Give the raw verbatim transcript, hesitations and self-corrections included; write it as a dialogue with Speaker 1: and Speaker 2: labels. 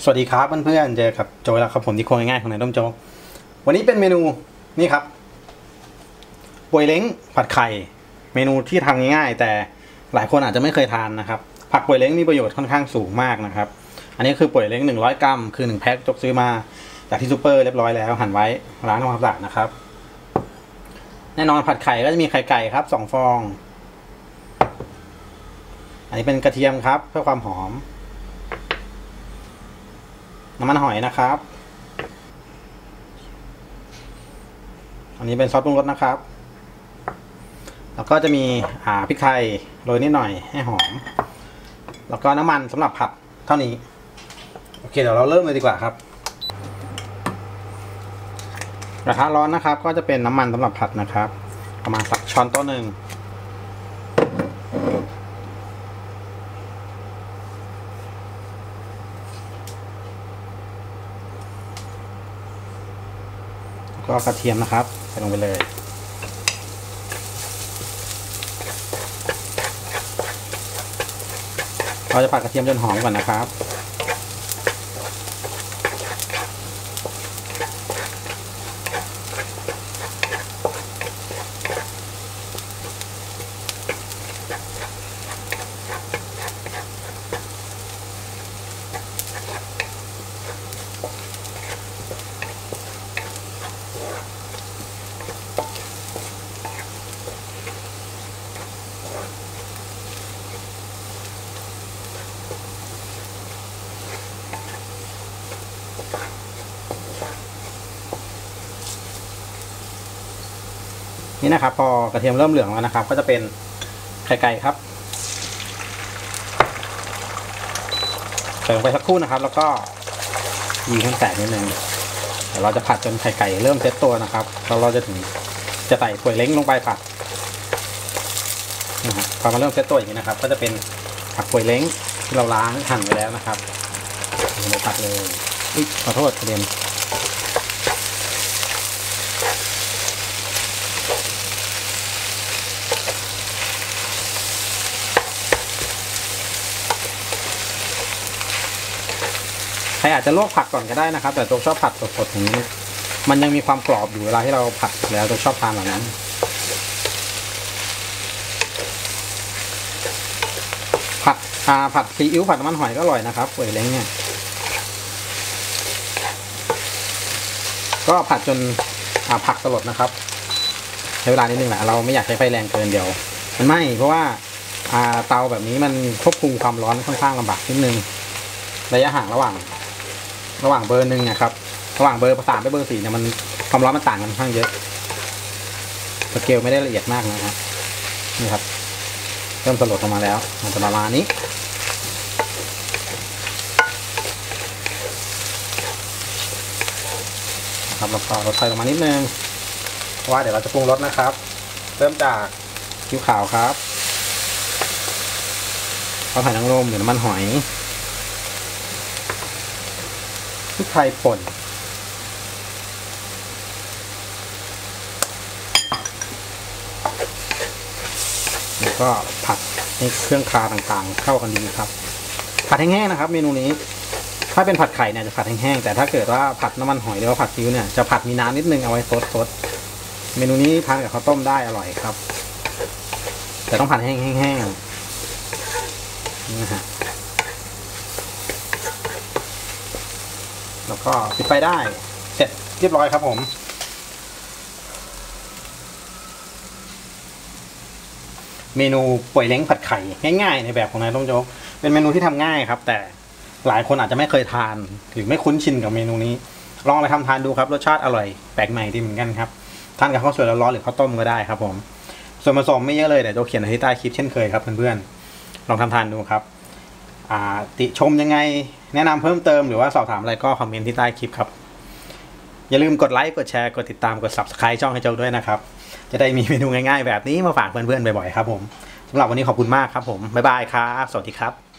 Speaker 1: สวัสดีครับเพื่อนๆเจอกับโจแล้วครับผมที่โครงง่ายๆของนายต้มโจวันนี้เป็นเมนูนี่ครับป่วยเล้งผัดไข่เมนูที่ทำง่ายๆแต่หลายคนอาจจะไม่เคยทานนะครับผักป่วยเล้งมีประโยชน์ค่อนข้างสูงมากนะครับอันนี้คือป่วยเล้งหนึ่งร้อยกรัมคือหนึ่งแพ็คจกซื้อมาจากที่ซูเปอร์เรียบร้อยแล้วหั่นไว้ล้างทำความสะอาดนะครับแน่นอนผัดไข่ก็จะมีไข่ไก่ครับสองฟองอันนี้เป็นกระเทียมครับเพื่อความหอมน้ำมันหอยนะครับอันนี้เป็นซอสปรุงรสนะครับแล้วก็จะมีอ่าพริกไทยโรยนิดหน่อยให้หอมแล้วก็น้ำมันสำหรับผัดเท่านี้โอเคเดี๋ยวเราเริ่มเลยดีกว่าครับกระทะร้อนนะครับก็จะเป็นน้ำมันสำหรับผัดนะครับประมาณสักช้อนโต๊ะหนึ่งก็กระเทียมนะครับใส่ลงไปเลยเราจะผัดกระเทียมจนหอมก่อนนะครับนี่นะครับพอกระเทียมเริ่มเหลืองแล้วนะครับก็จะเป็นไข่ไก่ครับใส่ลงไปสักครู่นะครับแล้วก็ยีให้แตกนิดนึงเดี๋ยวเราจะผัดจนไข่ไก่เริ่มเซตตัวนะครับแล้วเราจะถึงจะใส่ป่วยเล้งลงไปผัดนะครับพอมาเริ่มเซตตัวอย่างนี้นะครับก็จะเป็นผักป่วยเล้งที่เราล้างหั่นไปแล้วนะครับเราผัดเลยขอโทษกระเด็นใครอาจจะลวกผักก่อนก็ได้นะครับแต่ตัวชอบผัดสดๆอย่างนี้มันยังมีความกรอบอยู่เวลาที่เราผัดแล้วตัวชอบทานแบบนั้นผัดอ่าผัดซีอิ๊วผัดน้ำมันหอยก็อร่อยนะครับป่วยเล้งเนี่ยก็ผัดจนอ่าผักสลดนะครับใช้เวลานิดนึงแหละเราไม่อยากใช้ไฟแรงเกินเดียวมันไหม้เพราะว่าอ่าเตาแบบนี้มันควบคุมความร้อนค่อนข้างลำบากนิดนึงระยะห่างระหว่างระหว่างเบอร์หนึ่งนะครับระหว่างเบอร์สามไปเบอร์สี่เนี่ยมันความร้อนมันต่างกันค่อนข้างเยอะสเกลไม่ได้ละเอียดมากนะครับนี่ครับเริ่มสลดออกมาแล้วมันจะประมาณนี้นะครับแล้วก็ลดไฟลงมานิดนึงเพราะว่าเดี๋ยวเราจะปรุงรสนะครับเริ่มจากซีอิ๊วขาวครับข้าวผัดนางรมหรือน้ำมันหอยพริกไทยป่นแล้วก็ผัดให้เครื่องคาต่างๆเข้ากันดีครับผัดแห้งๆนะครับเมนูนี้ถ้าเป็นผัดไข่เนี่ยจะผัดแห้งๆแต่ถ้าเกิดว่าผัดน้ำมันหอยหรือว่าผัดซีอิ๊วเนี่ยจะผัดมีน้ำนิดนึงเอาไว้ซดๆเมนูนี้ทานกับข้าวต้มได้อร่อยครับแต่ต้องผัดแห้งๆนี่นะฮะแล้วก็ปิดไฟได้เสร็จเรียบร้อยครับผมเมนูป่วยเล้งผัดไข่ง่ายๆในแบบของนายต้มโจ๊กเป็นเมนูที่ทำง่ายครับแต่หลายคนอาจจะไม่เคยทานหรือไม่คุ้นชินกับเมนูนี้ลองไปทำทานดูครับรสชาติอร่อยแปลกใหม่ดีเหมือนกันครับทานกับข้าวสวยร้อนๆหรือข้าวต้มก็ได้ครับผมส่วนผสมไม่เยอะเลยเดี๋ยวโจ๊กเขียนไว้ที่ใต้คลิปเช่นเคยครับเพื่อนๆลองทำทานดูครับติชมยังไงแนะนำเพิ่มเติมหรือว่าสอบถามอะไรก็คอมเมนต์ที่ใต้คลิปครับอย่าลืมกดไลค์กดแชร์กดติดตามกด ซับสไครบ์ ช่องให้โจ๊กด้วยนะครับจะได้มีเมนูง่ายๆแบบนี้มาฝากเพื่อนๆบ่อยๆครับผมสำหรับวันนี้ขอบคุณมากครับผมบ๊ายบายครับสวัสดีครับ